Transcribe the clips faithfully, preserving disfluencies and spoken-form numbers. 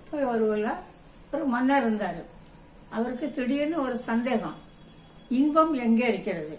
போய் ஒரு ஒரு மன்னர் இருந்தார். அவருக்கு திடீர்னு ஒரு சந்தேகம், இன்பம் எங்கே இருக்கிறது?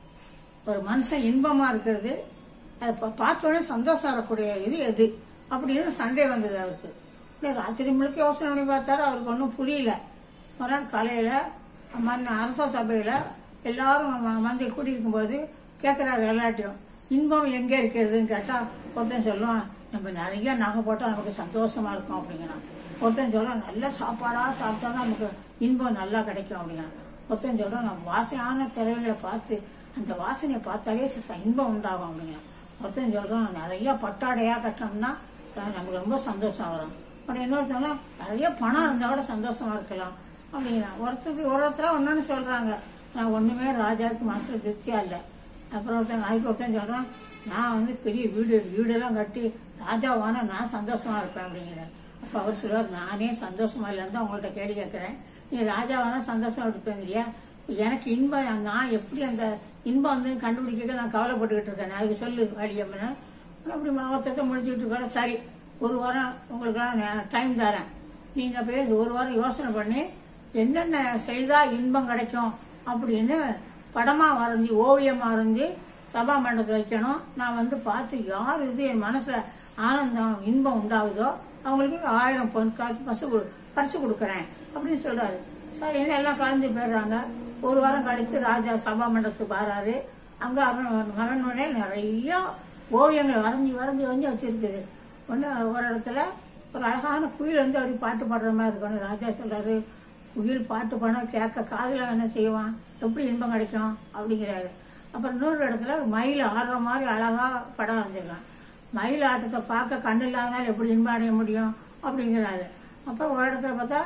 ஒரு மனுஷன் இன்பமா இருக்கிறது, அதை பார்த்தோன்னே சந்தோஷம் வரக்கூடிய இது எது அப்படின்னு சந்தேகம் வந்தது அவருக்கு. ராத்திரி முழுக்க யோசனை பண்ணி பார்த்தாரு, அவருக்கு ஒன்றும் புரியல. மறுநாள் காலையில மண் அரச சபையில எல்லாரும் வந்து கூட்டியிருக்கும் போது கேட்கிறாரு எல்லாட்டையும், இன்பம் எங்கே இருக்கிறதுன்னு கேட்டா ஒருத்தன் சொல்லுவான், நம்ம நிறைய நகை போட்டா நமக்கு சந்தோஷமா இருக்கும் அப்படிங்கிறான். ஒருத்தன் சொல்றான், நல்ல சாப்பாடா சாப்பிட்டோம்னா நமக்கு இன்பம் நல்லா கிடைக்கும் அப்படிங்கிறான். ஒருத்தன் சொல்றான், நம்ம வாசனையான திறவைகளை பார்த்து அந்த வாசனையை பார்த்தாலே இன்பம் உண்டாகும் அப்படிங்கிறான். ஒருத்தன் சொல்றான், நிறைய பட்டாடையா கட்டணும்னா நமக்கு ரொம்ப சந்தோஷம் வரும். அப்படி இன்னொருத்தவங்க நிறைய பணம் இருந்தா கூட சந்தோஷமா இருக்கலாம் அப்படிங்கிறான். ஒருத்தருக்கு ஒரு ஒருத்தரா ஒன்னொன்னு சொல்றாங்க. நான் ஒண்ணுமே ராஜாவுக்கு மனசுல திருப்தியா இல்லை. அப்புறம் ஒருத்தன் அதுக்கு ஒருத்தன் சொல்றான், நான் வந்து பெரிய வீடு வீடெல்லாம் கட்டி ராஜாவான நான் சந்தோஷமா இருப்பேன் அப்படிங்கிறேன். அப்ப அவர் சொல்லுவார், நானே சந்தோஷமா இல்லைன்னு தான் உங்கள்கிட்ட கேள்வி கேட்கிறேன். நீ ராஜாவானா சந்தோஷமா இருப்பேங்கிறியா? எனக்கு இன்பம் நான் எப்படி அந்த இன்பம் வந்து கண்டுபிடிக்க நான் கவலைப்பட்டுக்கிட்டு இருக்கேன், அதுக்கு சொல்லு வழி அப்படின்னா. அப்படி மொத்தத்தை முடிச்சுக்கிட்டு இருக்க, சரி ஒரு வாரம் உங்களுக்கெல்லாம் டைம் தரேன், நீங்க போய் ஒரு வாரம் யோசனை பண்ணி என்னென்ன செய்தா இன்பம் கிடைக்கும் அப்படின்னு படமா வரைஞ்சி ஓவியமா வரைஞ்சி சபா மண்டபத்தில் வைக்கணும். நான் வந்து பார்த்து யார் இது என் மனசுல ஆனந்தம் இன்பம் உண்டாகுதோ அவங்களுக்கு ஆயிரம் பொன் காசு பசு பரிசு கொடுக்கறேன் அப்படின்னு சொல்றாரு. சரி என்ன எல்லாம் கலந்து போயிடுறாங்க. ஒரு வாரம் கழிச்சு ராஜா சபா மண்டபத்துக்கு வராரு. அங்க அரண்மனை நிறைய ஓவியங்கள் வரைஞ்சி வரைஞ்சி வரைஞ்சி வச்சிருக்குது. ஒண்ணு ஒரு இடத்துல ஒரு அழகான குயில் வந்து அப்படி பாட்டு பாடுற மாதிரி இருக்கணும். ராஜா சொல்றாரு, குயில் பாட்டு பாட கேட்க காதுல என்ன செய்வான், எப்படி இன்பம் கிடைக்கும் அப்படிங்கிறாரு. அப்புறம் இன்னொரு இடத்துல மயில் ஆடுற மாதிரி அழகா படம் வரைஞ்சிருக்கான். மயில் ஆட்டத்தை பார்க்க கண்ணு இல்லாதனால எப்படி இன்பம் அடைய முடியும் அப்படிங்கிறாரு. அப்புறம் ஒரு இடத்துல பார்த்தா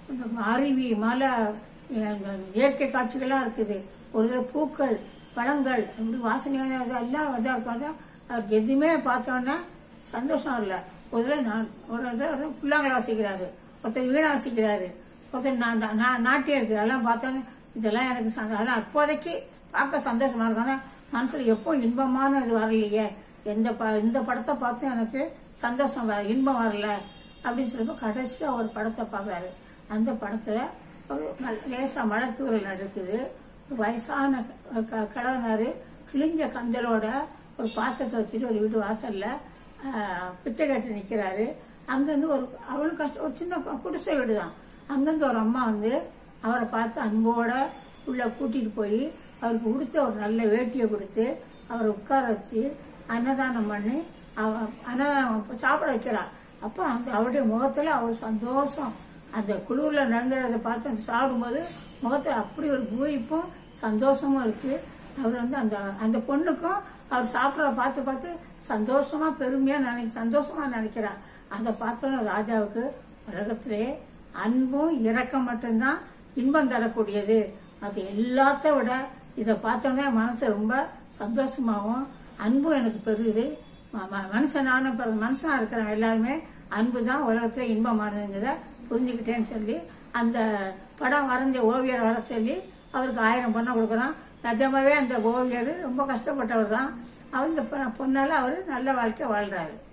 அருவி மலை இயற்கை காட்சிகள்லாம் இருக்குது. ஒரு தடவை பூக்கள் பழங்கள் இப்படி வாசனையான எல்லாம் இதா இருக்கும். அவருக்கு எதுவுமே பார்த்தோன்னா சந்தோஷம் இல்லை. ஒரு தடவை நான் ஒரு தடவை புல்லாங்களை வாசிக்கிறாரு, ஒருத்தர் வீணை வாசிக்கிறாரு, ஒருத்தர் நாட்டியம் இருக்கு. அதெல்லாம் பார்த்தோன்னே இதெல்லாம் எனக்கு அதான் அப்போதைக்கு பார்க்க சந்தோஷமா இருக்கும். ஆனா மனசுல எப்போ இன்பமான இது வரலையே, எந்த இந்த படத்தை பார்த்து எனக்கு சந்தோஷம் வர இன்பம் வரல அப்படின்னு சொல்லிப்போ கடைசியா ஒரு படத்தை பாக்குறாரு. அந்த படத்துல ஒரு லேசா மழை தூரல் நடக்குது. வயசான கடவுனாரு கிழிஞ்ச கந்தலோட ஒரு பாத்திரத்தை வச்சுட்டு ஒரு வீட்டு வாசல்ல பிச்சை கட்டி நிக்கிறாரு. அங்கிருந்து ஒரு அவளும் கஷ்டம், ஒரு சின்ன குடிசை வீடுதான். அங்கிருந்து ஒரு அம்மா வந்து அவரை பார்த்து அன்போட உள்ள கூட்டிட்டு போய் அவருக்கு கொடுத்த ஒரு நல்ல வேட்டியை கொடுத்து அவரை உட்கார வச்சு அன்னதானம் பண்ணி அன்னதானம் சாப்பிட வைக்கிறார். அப்ப அந்த அவருடைய முகத்துல அவர் சந்தோஷம், அந்த குளிர்ல நடந்துறத பார்த்து அந்த சாப்பிடும்போது முகத்துல அப்படி ஒரு பூரிப்பும் சந்தோஷமும் இருக்கு. அவர் வந்து அந்த அந்த பொண்ணுக்கும் அவர் சாப்பிட பார்த்து பார்த்து சந்தோஷமா பெருமையா நினை சந்தோஷமா நினைக்கிறார். அதை பார்த்தோன்னா ராஜாவுக்கு உலகத்திலே அன்பும் இரக்கம் மட்டும்தான் இன்பம் தரக்கூடியது, அது எல்லாத்த விட இதை பார்த்தோன்னா மனசு ரொம்ப சந்தோஷமாவும் அன்பும் எனக்கு பெருகுது. மனுஷனான மனுஷனா இருக்கிறவங்க எல்லாருமே அன்பு தான் உலகத்துல இன்பமானதுங்கிறத புரிஞ்சுக்கிட்டேன்னு சொல்லி அந்த படம் வரைஞ்ச ஓவியர் வர சொல்லி அவருக்கு ஆயிரம் பொண்ணை கொடுக்குறான். நிஜமாவே அந்த ஓவியர் ரொம்ப கஷ்டப்பட்டவர் தான். அவர் இந்த பொண்ணால அவரு நல்ல வாழ்க்கை வாழ்றாரு.